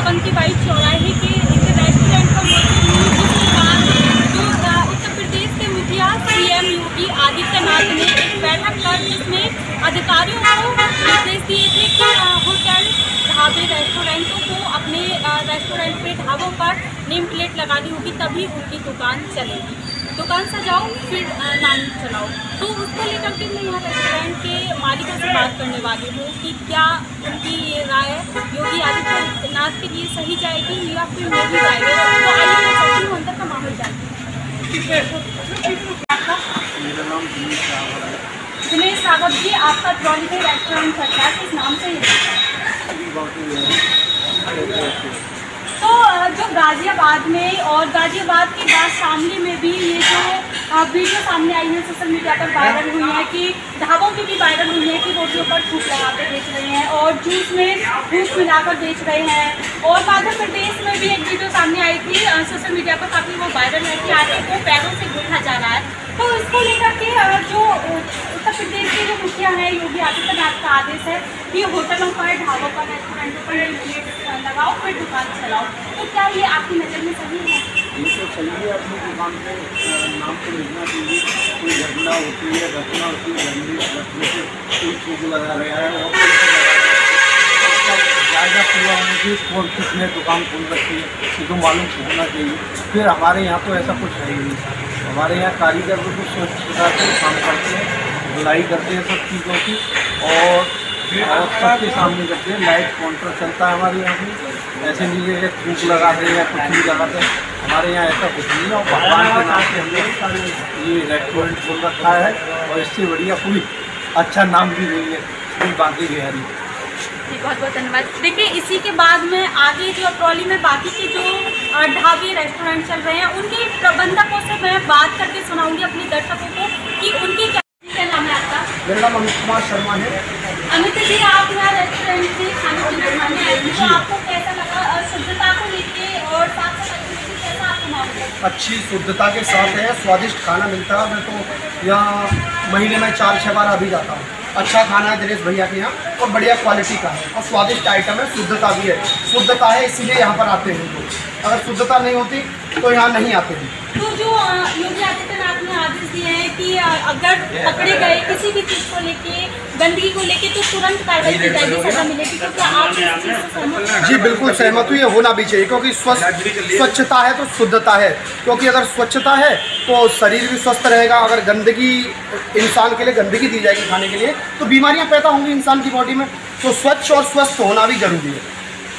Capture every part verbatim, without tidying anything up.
Avanti by चौराहे के एक रेस्टोरेंट पर मौजूद हूँ, जिसके बाद जो उत्तर प्रदेश के मुखिया सीएम योगी आदित्यनाथ ने एक बैठक कर जिसमें अधिकारियों को निर्देश दिए थे कि होटल, ढाबे, रेस्टोरेंटों को अपने रेस्टोरेंट पे, ढाबों पर नेम प्लेट लगानी होगी, तभी उनकी दुकान चलेगी। दुकान सजाओ फिर नाम चलाओ। तो उसको लेकर के मैं यहाँ रेस्टोरेंट के मालिकों से बात करने वाली हूँ कि क्या उनकी ये राय योगी आदित्यनाथ के लिए सही जाएगी या फिर नहीं जाएगी। तो आइए मैं चाहती हूँ अंदर का माहौल जानती हूँ। मेरा नाम दिनेश रावत है। दिनेश रावत जी, आपका ट्रॉली में रेस्टोरेंट चलता है, किस नाम से ये? तो जो गाजियाबाद में और गाजियाबाद के बाद शामली में भी ये जो वीडियो सामने आई है, सोशल मीडिया पर वायरल हुई है कि ढाबों की भी वायरल हुई है कि रोटियों पर थूक लगा कर बेच रहे हैं और जूस में दूध मिलाकर बेच रहे हैं। और मध्य प्रदेश में भी एक वीडियो सामने आई थी, सोशल मीडिया पर काफ़ी वो वायरल है कि आटे को पैरों से गूंथा जा रहा है। तो इसको लेकर के जो उत्तर प्रदेश के जो मुखिया है योगी आदित्यनाथ का आदेश है कि होटलों पर, ढाबों पर, रेस्टोरेंटों पर नेम लगाओ फिर दुकान चलाओ। तो क्या ये आपकी नज़र में सही है? ये तो सही है। अपनी दुकान पे नाम तो लिखना चाहिए। कोई घटना होती है, घटना होती है, गंदी रखने से कोई चीज़ लगा रहा है और ज़्यादा पूरा होने की और किसने दुकान खोल रखी है ये तो मालूम होना चाहिए। फिर हमारे यहाँ तो ऐसा कुछ है ही नहीं। हमारे यहाँ कारीगर बिल्कुल स्वच्छता से काम करते हैं, धुलाई करते हैं सब चीज़ों की और और सबके सामने करते हैं। लाइट काउंटर चलता है हमारे यहाँ पे। ऐसे नहीं है कि थूक लगाते हैं या कुछ नहीं लगाते हैं। हमारे यहाँ ऐसा कुछ नहीं है और भगवान के नाम से हमने ये रेस्टोरेंट खोल रखा है और इससे बढ़िया कोई अच्छा नाम भी नहीं है। कोई बाकी बिहारी। जी, बहुत बहुत धन्यवाद। देखिए, इसी के बाद में आगे जो ट्रॉली में बाकी के जो ढाबे, रेस्टोरेंट चल रहे हैं उनके प्रबंधकों से मैं बात करके सुनाऊंगी अपने दर्शकों को कि उनकी क्या क्या नाम है आपका? मेरा नाम अमित कुमार शर्मा है। अमित जी, आप यहाँ रेस्टोरेंट से खाना पीना खाने आए थे, तो आपको कैसा लगा? शुद्धता को लेके और साफ सफाई को लेके कैसा आपको माहौल है? अच्छी शुद्धता के साथ है, स्वादिष्ट खाना मिलता है। मैं तो यहाँ महीने में चार छः बार अभी जाता हूँ। अच्छा खाना है दिनेश भैया के यहाँ और बढ़िया क्वालिटी का है और स्वादिष्ट आइटम है, शुद्धता भी है। शुद्धता है इसीलिए यहाँ पर आते हैं लोग। अगर शुद्धता नहीं होती तो यहाँ नहीं आते हैं। तो जो योगी आदित्यनाथ ने आदेश दिए हैं कि अगर पकड़े गए किसी भी चीज़ को लेके, गंदगी को लेके, तो तुरंत कार्रवाई की जाएगी, सजा मिलेगी, तो क्या आप इस चीज़ से सहमत हैं? जी बिल्कुल सहमत हूँ। ये होना भी चाहिए क्योंकि स्वस्थ स्वच्छता है तो शुद्धता है। क्योंकि अगर स्वच्छता है तो शरीर भी स्वस्थ रहेगा। अगर गंदगी, इंसान के लिए गंदगी दी जाएगी खाने के लिए तो बीमारियाँ पैदा होंगी इंसान की बॉडी में। तो स्वच्छ और स्वस्थ होना भी जरूरी है।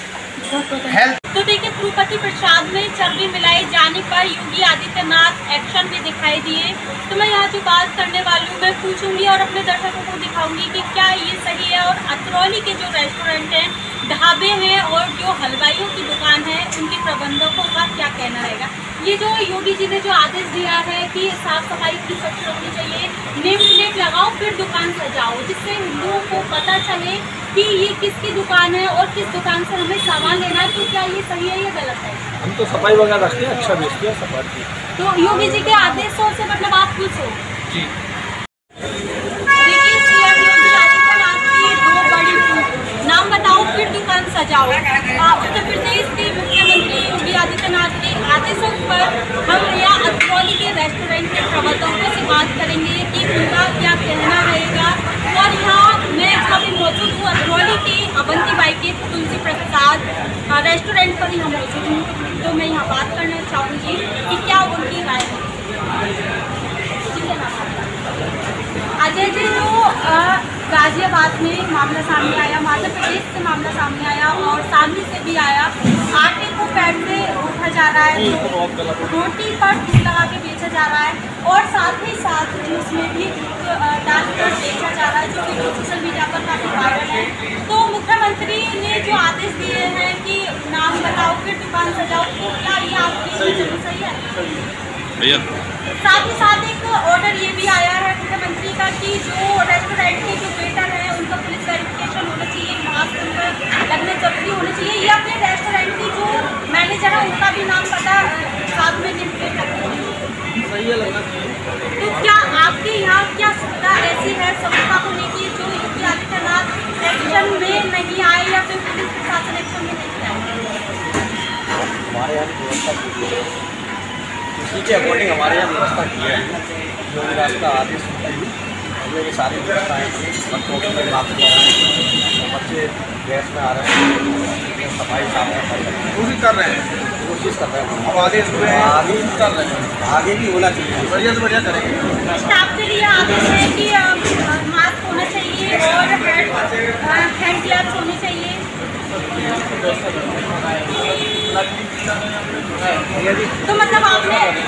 हेल्थ तो देखिए, तिरुपति प्रसाद में चर्बी मिलाए जाने पर योगी आदित्यनाथ एक्शन में दिखाई दिए। तो मैं यहाँ जो बात करने वाली हूँ मैं पूछूंगी और अपने दर्शकों को दिखाऊंगी कि क्या ये सही है। और अतरौली के जो रेस्टोरेंट हैं, ढाबे हैं और जो हलवाइयों की दुकान है, उनके प्रबंधकों का क्या कहना रहेगा। ये जो योगी जी ने जो आदेश दिया है कि साफ सफाई की स्वच्छ होनी चाहिए, नेम प्लेट लगाओ फिर दुकान सजाओ, जिससे हिंदुओं को पता चले कि ये किसकी दुकान है और किस दुकान से हमें सामान लेना है। तो क्या ये सही है या गलत है? हम तो सफाई वगैरह रखते हैं, अच्छा बेचते हैं सफाई। तो योगी जी के आदेशों से मतलब आप खुश हो? जी। देखिए, सीएम योगी आदित्यनाथ की दो बड़ी नाम बताओ फिर दुकान सजाओ। उत्तर प्रदेश के मुख्यमंत्री योगी आदित्यनाथ के आदेशों पर हम यहाँ अतरौली के रेस्टोरेंट के प्रबंधकों से बात करेंगे कि उनका क्या कहना रहेगा। और यहाँ मैं जहाँ भी मौजूद हूँ अतरौली के अवंती बाई के तुलसी प्रसाद रेस्टोरेंट पर ही हम मौजूद हूँ। तो मैं यहाँ बात करना चाहूँगी कि क्या उनकी राय है। अजय जी, जो गाजियाबाद में मामला सामने आया, मध्य प्रदेश से मामला सामने आया और शामली से भी आया, आटे को पैर से उठा जा रहा है, तो रोटी पर दूध लगा के बेचा जा रहा है और साथ ही साथ जूस में भी दूध डालकर बेचा जा रहा है, जो वीडियो सोशल मीडिया पर काफ़ी वायरल है। तो मुख्यमंत्री ने जो आदेश दिए हैं कि नाम बताओ फिर दुकान सजाओ, तो क्या ये आपकी नज़र सही है? साथ ही साथ एक ऑर्डर ये भी आया है मुख्यमंत्री का कि जो रेस्टोरेंट के जो वेटर हैं उनका पुलिस वेरिफिकेशन होना चाहिए, मास्क लगना जरूरी होना चाहिए, या फिर रेस्टोरेंट की जो मैनेजर है उनका भी नाम पता साथ में लिख के रखना चाहिए। तो क्या आपके यहाँ क्या सुविधा ऐसी है स्वच्छता को लेकर जो योगी आदित्यनाथ एक्शन में नहीं आए या फिर पुलिस प्रशासन एक्शन में नहीं आए? हमारे यहाँ की व्यवस्था की है, उसी के अकॉर्डिंग हमारे यहाँ व्यवस्था की है। जो भी रास्ता आदेश हमने ये सारी व्यवस्थाएँ बच्चों के माफ बच्चे गैस में आ रहे हैं, सफाई साफ सफाई कोशिश कर रहे हैं, कोशिश कर रहे हैं। अब आदेश हुए हैं, आगे कर रहे हैं, आगे भी होना चाहिए, बढ़िया से बढ़िया करेंगे। स्टाफ के लिए आदेश है कि अ, मास्क होना चाहिए और हैंड हैंड ग्लव्स होने चाहिए। तो मतलब आपने